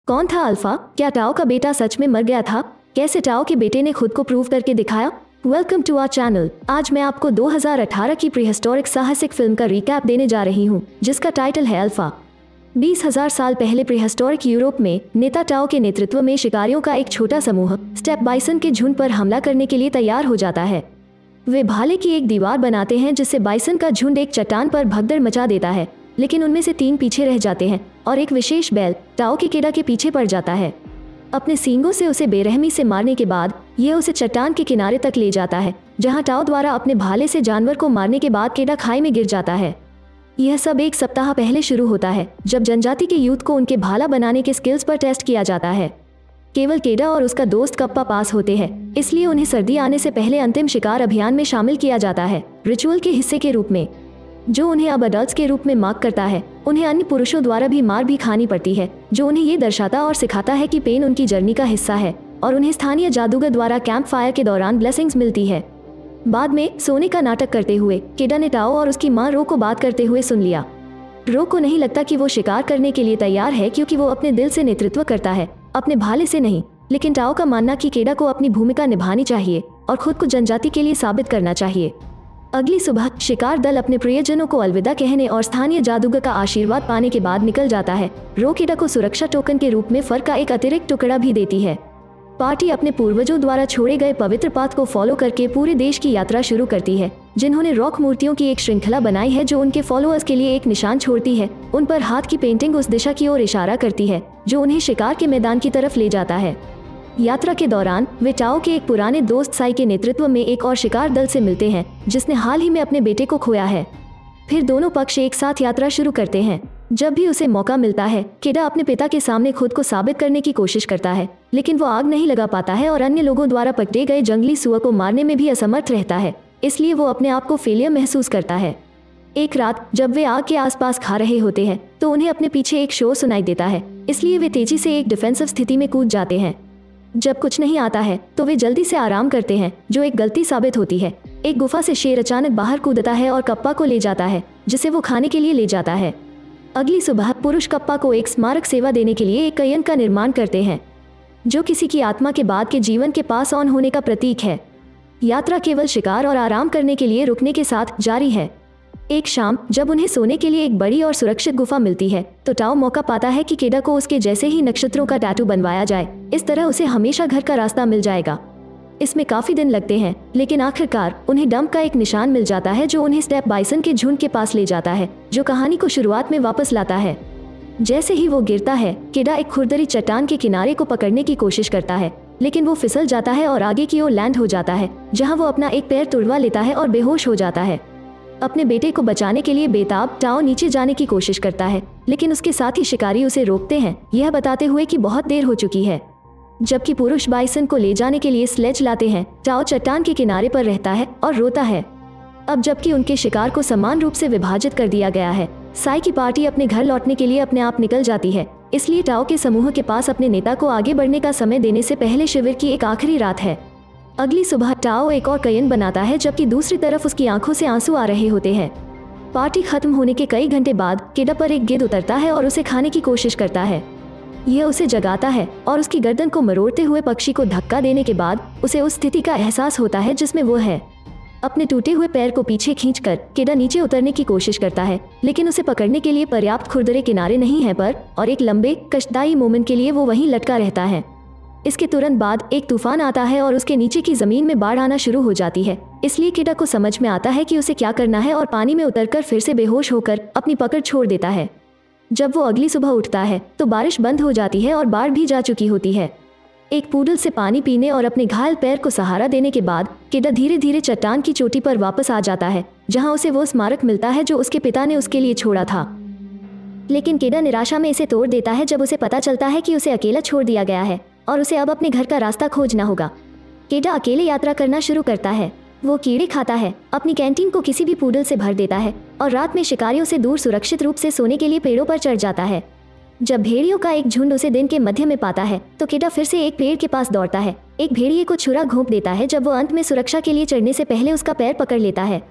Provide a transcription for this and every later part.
कौन था अल्फा? क्या टाओ का बेटा सच में मर गया था? कैसे टाओ के बेटे ने खुद को प्रूव करके दिखाया? Welcome to our channel. आज मैं आपको 2018 की प्रीहिस्टोरिक साहसिक फिल्म का रिकैप देने जा रही हूँ, जिसका टाइटल है अल्फा। 20,000 साल पहले प्रीहिस्टोरिक यूरोप में नेता टाओ के नेतृत्व में शिकारियों का एक छोटा समूह स्टेप बाइसन के झुंड पर हमला करने के लिए तैयार हो जाता है। वे भाले की एक दीवार बनाते हैं जिससे बाइसन का झुंड एक चट्टान पर भगदड़ मचा देता है, लेकिन उनमें से 3 पीछे रह जाते हैं और एक विशेष बैल टाओ के केडा के पीछे पड़ जाता है। अपने सींगों से उसे बेरहमी से मारने के बाद यह उसे चट्टान के किनारे तक ले जाता है, जहां टाओ द्वारा अपने भाले से जानवर को मारने के बाद केडा खाई में गिर जाता है। यह सब एक सप्ताह पहले शुरू होता है, जब जनजाति के यूथ को उनके भाला बनाने के स्किल्स पर टेस्ट किया जाता है। केवल केडा और उसका दोस्त कप्पा पास होते हैं, इसलिए उन्हें सर्दी आने से पहले अंतिम शिकार अभियान में शामिल किया जाता है, रिचुअल के हिस्से के रूप में, जो उन्हें अब अडल्ट्स के रूप में मार्क करता है। उन्हें अन्य पुरुषों द्वारा भी मार भी खानी पड़ती है, जो उन्हें ये दर्शाता और सिखाता है कि पेन उनकी जर्नी का हिस्सा है, और उन्हें स्थानीय जादूगर द्वारा कैंप फायर के दौरान ब्लेसिंग्स मिलती है। बाद में सोने का नाटक करते हुए केडा ने टाओ और उसकी माँ रो को बात करते हुए सुन लिया। रो को नहीं लगता कि वो शिकार करने के लिए तैयार है, क्योंकि वो अपने दिल से नेतृत्व करता है, अपने भाले से नहीं। लेकिन टाओ का मानना कि केडा को अपनी भूमिका निभानी चाहिए और खुद को जनजाति के लिए साबित करना चाहिए। अगली सुबह शिकार दल अपने प्रियजनों को अलविदा कहने और स्थानीय जादूगर का आशीर्वाद पाने के बाद निकल जाता है। रो केडा को सुरक्षा टोकन के रूप में फर का एक अतिरिक्त टुकड़ा भी देती है। पार्टी अपने पूर्वजों द्वारा छोड़े गए पवित्र पाथ को फॉलो करके पूरे देश की यात्रा शुरू करती है, जिन्होंने रॉक मूर्तियों की एक श्रृंखला बनाई है जो उनके फॉलोअर्स के लिए एक निशान छोड़ती है। उन पर हाथ की पेंटिंग उस दिशा की ओर इशारा करती है जो उन्हें शिकार के मैदान की तरफ ले जाता है। यात्रा के दौरान वे टाओ के एक पुराने दोस्त साई के नेतृत्व में एक और शिकार दल से मिलते हैं, जिसने हाल ही में अपने बेटे को खोया है। फिर दोनों पक्ष एक साथ यात्रा शुरू करते हैं। जब भी उसे मौका मिलता है, केडा अपने पिता के सामने खुद को साबित करने की कोशिश करता है, लेकिन वो आग नहीं लगा पाता है और अन्य लोगों द्वारा पकड़े गए जंगली सुअर को मारने में भी असमर्थ रहता है, इसलिए वो अपने आप को फेलियर महसूस करता है। एक रात जब वे आग के आसपास खा रहे होते हैं, तो उन्हें अपने पीछे एक शोर सुनाई देता है, इसलिए वे तेजी से एक डिफेंसिव स्थिति में कूद जाते हैं। जब कुछ नहीं आता है तो वे जल्दी से आराम करते हैं, जो एक गलती साबित होती है। एक गुफा से शेर अचानक बाहर कूदता है और कप्पा को ले जाता है, जिसे वो खाने के लिए ले जाता है। अगली सुबह पुरुष कप्पा को एक स्मारक सेवा देने के लिए एक कयन का निर्माण करते हैं, जो किसी की आत्मा के बाद के जीवन के पास ऑन होने का प्रतीक है। यात्रा केवल शिकार और आराम करने के लिए रुकने के साथ जारी है। एक शाम जब उन्हें सोने के लिए एक बड़ी और सुरक्षित गुफा मिलती है, तो टाओ मौका पाता है कि केडा को उसके जैसे ही नक्षत्रों का टैटू बनवाया जाए। इस तरह उसे हमेशा घर का रास्ता मिल जाएगा। इसमें काफी दिन लगते हैं, लेकिन आखिरकार उन्हें डंप का एक निशान मिल जाता है, जो उन्हें स्टेप बाइसन के झुंड के पास ले जाता है, जो कहानी को शुरुआत में वापस लाता है। जैसे ही वो गिरता है, केडा एक खुरदरी चट्टान के किनारे को पकड़ने की कोशिश करता है, लेकिन वो फिसल जाता है और आगे की ओर लैंड हो जाता है, जहाँ वो अपना एक पैर तुड़वा लेता है और बेहोश हो जाता है। अपने बेटे को बचाने के लिए बेताब टाओ नीचे जाने की कोशिश करता है, लेकिन उसके साथ ही शिकारी उसे रोकते हैं, यह बताते हुए कि बहुत देर हो चुकी है। जबकि पुरुष बाइसन को ले जाने के लिए स्लेज लाते हैं, टाओ चट्टान के किनारे पर रहता है और रोता है। अब जबकि उनके शिकार को समान रूप से विभाजित कर दिया गया है, साई की पार्टी अपने घर लौटने के लिए अपने आप निकल जाती है, इसलिए टाओ के समूह के पास अपने नेता को आगे बढ़ने का समय देने से पहले शिविर की एक आखिरी रात है। अगली सुबह टाओ एक और कयन बनाता है, जबकि दूसरी तरफ उसकी आंखों से आंसू आ रहे होते हैं। पार्टी खत्म होने के कई घंटे बाद केडा पर एक गिद्ध उतरता है और उसे खाने की कोशिश करता है। यह उसे जगाता है और उसकी गर्दन को मरोड़ते हुए पक्षी को धक्का देने के बाद उसे उस स्थिति का एहसास होता है जिसमें वो है। अपने टूटे हुए पैर को पीछे खींचकर केडा नीचे उतरने की कोशिश करता है, लेकिन उसे पकड़ने के लिए पर्याप्त खुरदरे किनारे नहीं है पर और एक लंबे कष्टदायी मोमेंट के लिए वो वहीं लटका रहता है। इसके तुरंत बाद एक तूफान आता है और उसके नीचे की जमीन में बाढ़ आना शुरू हो जाती है, इसलिए केडा को समझ में आता है कि उसे क्या करना है और पानी में उतरकर फिर से बेहोश होकर अपनी पकड़ छोड़ देता है। जब वो अगली सुबह उठता है तो बारिश बंद हो जाती है और बाढ़ भी जा चुकी होती है। एक पूडल से पानी पीने और अपने घायल पैर को सहारा देने के बाद केडा धीरे धीरे चट्टान की चोटी पर वापस आ जाता है, जहाँ उसे वो स्मारक मिलता है जो उसके पिता ने उसके लिए छोड़ा था। लेकिन केडा निराशा में इसे तोड़ देता है जब उसे पता चलता है कि उसे अकेला छोड़ दिया गया है और उसे अब अपने घर का रास्ता खोजना होगा। केडा अकेले यात्रा करना शुरू करता है। वो कीड़े खाता है, अपनी कैंटीन को किसी भी पूडल से भर देता है और रात में शिकारियों से दूर सुरक्षित रूप से सोने के लिए पेड़ों पर चढ़ जाता है। जब भेड़ियों का एक झुंड उसे दिन के मध्य में पाता है, तो केडा फिर से एक पेड़ के पास दौड़ता है। एक भेड़िए को छुरा घोंप देता है जब वो अंत में सुरक्षा के लिए चढ़ने से पहले उसका पैर पकड़ लेता है।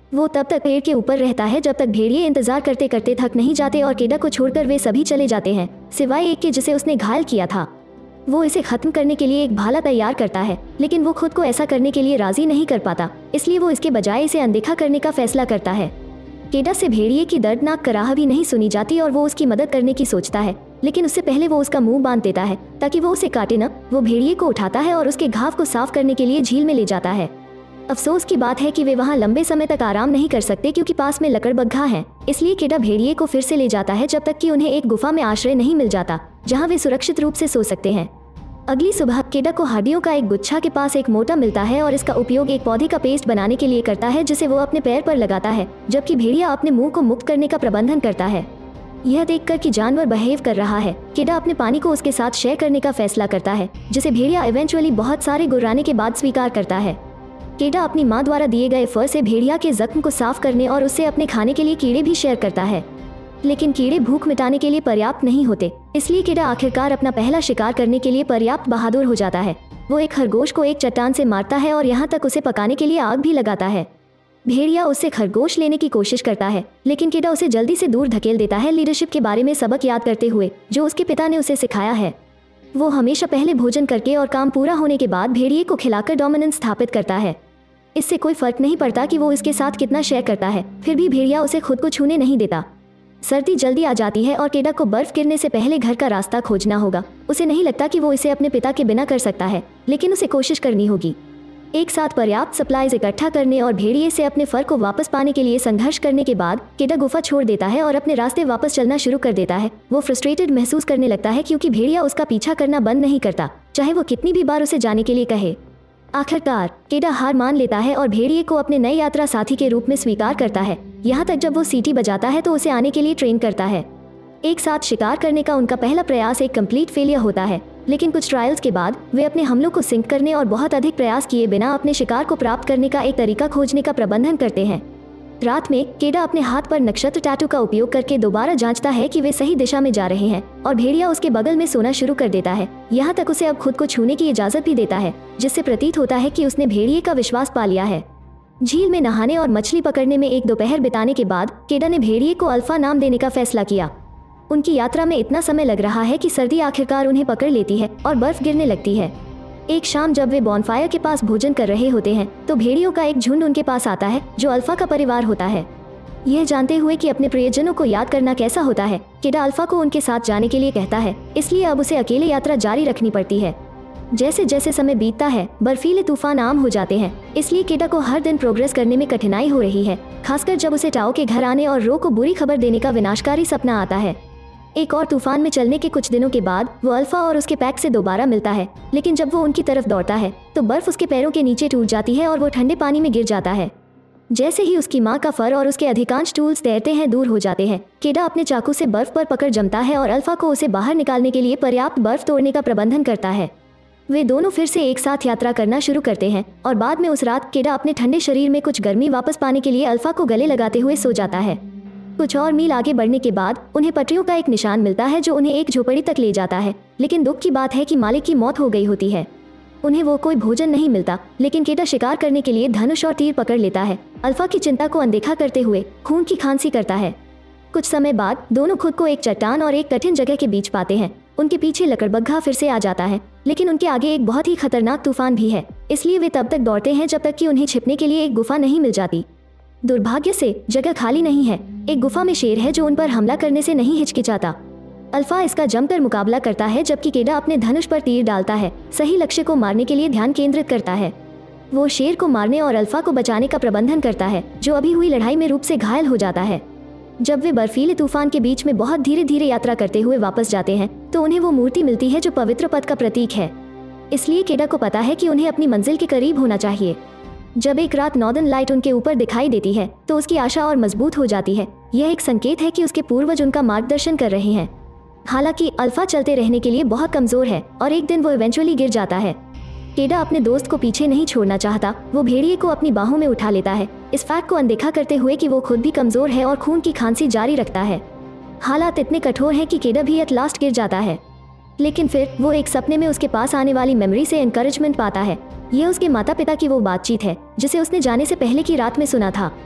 वो तब तक पेड़ के ऊपर रहता है जब तक भेड़िए इंतजार करते करते थक नहीं जाते और केडा को छोड़कर वे सभी चले जाते हैं, सिवाय एक के जिसे उसने घायल किया था। वो इसे खत्म करने के लिए एक भाला तैयार करता है, लेकिन वो खुद को ऐसा करने के लिए राजी नहीं कर पाता, इसलिए वो इसके बजाय इसे अनदेखा करने का फैसला करता है। केडा से भेड़िए की दर्दनाक कराह भी नहीं सुनी जाती और वो उसकी मदद करने की सोचता है, लेकिन उससे पहले वो उसका मुंह बांध देता है ताकि वो उसे काटे न। वो भेड़िए को उठाता है और उसके घाव को साफ करने के लिए झील में ले जाता है। अफसोस की बात है कि वे वहाँ लंबे समय तक आराम नहीं कर सकते क्योंकि पास में लकड़बग्घा है, इसलिए केडा भेड़िए को फिर से ले जाता है जब तक कि उन्हें एक गुफा में आश्रय नहीं मिल जाता जहाँ वे सुरक्षित रूप से सो सकते हैं। अगली सुबह केडा को हड्डियों का एक गुच्छा के पास एक मोटा मिलता है और इसका उपयोग एक पौधे का पेस्ट बनाने के लिए करता है जिसे वो अपने पैर पर लगाता है, जबकि भेड़िया अपने मुंह को मुक्त करने का प्रबंधन करता है। यह देखकर कि जानवर बिहेव कर रहा है, केडा अपने पानी को उसके साथ शेयर करने का फैसला करता है, जिसे भेड़िया इवेंचुअली बहुत सारे गुर्राने के बाद स्वीकार करता है। केडा अपनी माँ द्वारा दिए गए फर से भेड़िया के जख्म को साफ करने और उससे अपने खाने के लिए कीड़े भी शेयर करता है, लेकिन कीड़े भूख मिटाने के लिए पर्याप्त नहीं होते, इसलिए केडा आखिरकार अपना पहला शिकार करने के लिए पर्याप्त बहादुर हो जाता है। वो एक खरगोश को एक चट्टान से मारता है और यहाँ तक उसे पकाने के लिए आग भी लगाता है। भेड़िया उससे खरगोश लेने की कोशिश करता है, लेकिन केडा उसे जल्दी से दूर धकेल देता है, लीडरशिप के बारे में सबक याद करते हुए जो उसके पिता ने उसे सिखाया है। वो हमेशा पहले भोजन करके और काम पूरा होने के बाद भेड़िए को खिलाकर डोमिनेंस स्थापित करता है। इससे कोई फर्क नहीं पड़ता कि वो इसके साथ कितना शेयर करता है, फिर भी भेड़िया उसे खुद को छूने नहीं देता। सर्दी जल्दी आ जाती है और केडा को बर्फ गिरने से पहले घर का रास्ता खोजना होगा। उसे नहीं लगता कि वो इसे अपने पिता के बिना कर सकता है, लेकिन उसे कोशिश करनी होगी। एक साथ पर्याप्त सप्लाईज इकट्ठा करने और भेड़िए से अपने फर को वापस पाने के लिए संघर्ष करने के बाद केडा गुफा छोड़ देता है और अपने रास्ते वापस चलना शुरू कर देता है। वो फ्रस्ट्रेटेड महसूस करने लगता है क्योंकि भेड़िया उसका पीछा करना बंद नहीं करता, चाहे वो कितनी भी बार उसे जाने के लिए कहे। आखिरकार केडा हार मान लेता है और भेड़िए को अपने नए यात्रा साथी के रूप में स्वीकार करता है, यहाँ तक जब वो सीटी बजाता है तो उसे आने के लिए ट्रेन करता है। एक साथ शिकार करने का उनका पहला प्रयास एक कंप्लीट फेलियर होता है, लेकिन कुछ ट्रायल्स के बाद वे अपने हमलों को सिंक करने और बहुत अधिक प्रयास किए बिना अपने शिकार को प्राप्त करने का एक तरीका खोजने का प्रबंधन करते हैं। रात में केडा अपने हाथ पर नक्षत्र टैटू का उपयोग करके दोबारा जांचता है कि वे सही दिशा में जा रहे हैं और भेड़िया उसके बगल में सोना शुरू कर देता है। यहाँ तक उसे अब खुद को छूने की इजाजत भी देता है, जिससे प्रतीत होता है कि उसने भेड़िए का विश्वास पा लिया है। झील में नहाने और मछली पकड़ने में एक दोपहर बिताने के बाद केडा ने भेड़िए को अल्फा नाम देने का फैसला किया। उनकी यात्रा में इतना समय लग रहा है कि सर्दी आखिरकार उन्हें पकड़ लेती है और बर्फ गिरने लगती है। एक शाम जब वे बॉनफायर के पास भोजन कर रहे होते हैं तो भेड़ियों का एक झुंड उनके पास आता है जो अल्फा का परिवार होता है। यह जानते हुए कि अपने प्रियजनों को याद करना कैसा होता है, केडा अल्फा को उनके साथ जाने के लिए कहता है, इसलिए अब उसे अकेले यात्रा जारी रखनी पड़ती है। जैसे जैसे समय बीतता है बर्फीले तूफान आम हो जाते हैं, इसलिए केडा को हर दिन प्रोग्रेस करने में कठिनाई हो रही है, खासकर जब उसे टाओ के घर आने और रो को बुरी खबर देने का विनाशकारी सपना आता है। एक और तूफान में चलने के कुछ दिनों के बाद वो अल्फा और उसके पैक से दोबारा मिलता है, लेकिन जब वो उनकी तरफ दौड़ता है तो बर्फ उसके पैरों के नीचे टूट जाती है और वो ठंडे पानी में गिर जाता है। जैसे ही उसकी माँ का फर और उसके अधिकांश टूल्स तैरते हैं दूर हो जाते हैं, केडा अपने चाकू से बर्फ पर पकड़ जमता है और अल्फा को उसे बाहर निकालने के लिए पर्याप्त बर्फ तोड़ने का प्रबंधन करता है। वे दोनों फिर से एक साथ यात्रा करना शुरू करते हैं और बाद में उस रात केडा अपने ठंडे शरीर में कुछ गर्मी वापस पाने के लिए अल्फा को गले लगाते हुए सो जाता है। कुछ और मील आगे बढ़ने के बाद उन्हें पटरियों का एक निशान मिलता है जो उन्हें एक झोपड़ी तक ले जाता है, लेकिन दुख की बात है कि मालिक की मौत हो गई होती है। उन्हें वो कोई भोजन नहीं मिलता, लेकिन केडा शिकार करने के लिए धनुष और तीर पकड़ लेता है, अल्फा की चिंता को अनदेखा करते हुए खून की खांसी करता है। कुछ समय बाद दोनों खुद को एक चट्टान और एक कठिन जगह के बीच पाते हैं। उनके पीछे लकड़बग्घा फिर से आ जाता है, लेकिन उनके आगे एक बहुत ही खतरनाक तूफान भी है, इसलिए वे तब तक दौड़ते हैं जब तक कि उन्हें छिपने के लिए एक गुफा नहीं मिल जाती। दुर्भाग्य से जगह खाली नहीं है। एक गुफा में शेर है जो उन पर हमला करने से नहीं हिचकिचाता। अल्फा इसका जमकर मुकाबला करता है जबकि केडा अपने धनुष पर तीर डालता है, सही लक्ष्य को मारने के लिए ध्यान केंद्रित करता है। वो शेर को मारने और अल्फा को बचाने का प्रबंधन करता है, जो अभी हुई लड़ाई में रूप से घायल हो जाता है। जब वे बर्फीले तूफान के बीच में बहुत धीरे धीरे यात्रा करते हुए वापस जाते हैं तो उन्हें वो मूर्ति मिलती है जो पवित्र पद का प्रतीक है, इसलिए केडा को पता है कि उन्हें अपनी मंजिल के करीब होना चाहिए। जब एक रात नॉर्दर्न लाइट उनके ऊपर दिखाई देती है तो उसकी आशा और मजबूत हो जाती है। यह एक संकेत है कि उसके पूर्वज उनका मार्गदर्शन कर रहे हैं। हालांकि अल्फा चलते रहने के लिए बहुत कमजोर है और एक दिन वो इवेंचुअली गिर जाता है। केडा अपने दोस्त को पीछे नहीं छोड़ना चाहता। वो भेड़िए को अपनी बाहों में उठा लेता है, इस फैक्ट को अनदेखा करते हुए कि वो खुद भी कमजोर है और खून की खांसी जारी रखता है। हालात इतने कठोर हैं कि केडा भी एट लास्ट गिर जाता है, लेकिन फिर वो एक सपने में उसके पास आने वाली मेमोरी से एनकरेजमेंट पाता है। यह उसके माता पिता की वो बातचीत है जिसे उसने जाने से पहले की रात में सुना था।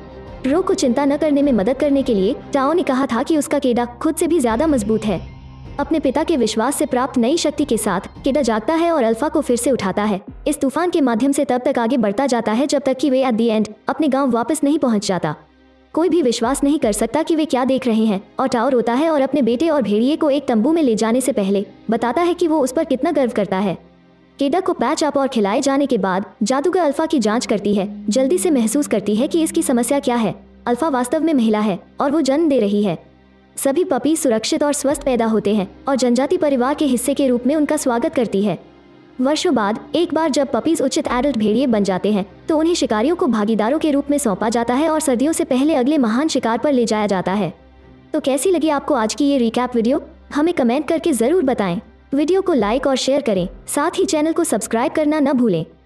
रो को चिंता न करने में मदद करने के लिए टाओ ने कहा था कि उसका केडा खुद से भी ज्यादा मजबूत है। अपने पिता के विश्वास से प्राप्त नई शक्ति के साथ केडा जागता है और अल्फा को फिर से उठाता है। इस तूफान के माध्यम से तब तक आगे बढ़ता जाता है जब तक कि वे एट द एंड अपने गांव वापस नहीं पहुंच जाता। कोई भी विश्वास नहीं कर सकता कि वे क्या देख रहे हैं और टाओ रोता है और अपने बेटे और भेड़िए को एक तंबू में ले जाने से पहले बताता है कि वो उस पर कितना गर्व करता है। केडा को पैच अप और खिलाए जाने के बाद जादूगर अल्फा की जांच करती है। जल्दी से महसूस करती है कि इसकी समस्या क्या है। अल्फा वास्तव में महिला है और वो जन्म दे रही है। सभी पपी सुरक्षित और स्वस्थ पैदा होते हैं और जनजाति परिवार के हिस्से के रूप में उनका स्वागत करती है। वर्षों बाद एक बार जब पपीज उचित एडल्ट भेड़िए बन जाते हैं तो उन्हें शिकारियों को भागीदारों के रूप में सौंपा जाता है और सर्दियों से पहले अगले महान शिकार पर ले जाया जाता है। तो कैसी लगी आपको आज की ये रिकैप वीडियो? हमें कमेंट करके ज़रूर बताएं। वीडियो को लाइक और शेयर करें, साथ ही चैनल को सब्सक्राइब करना न भूलें।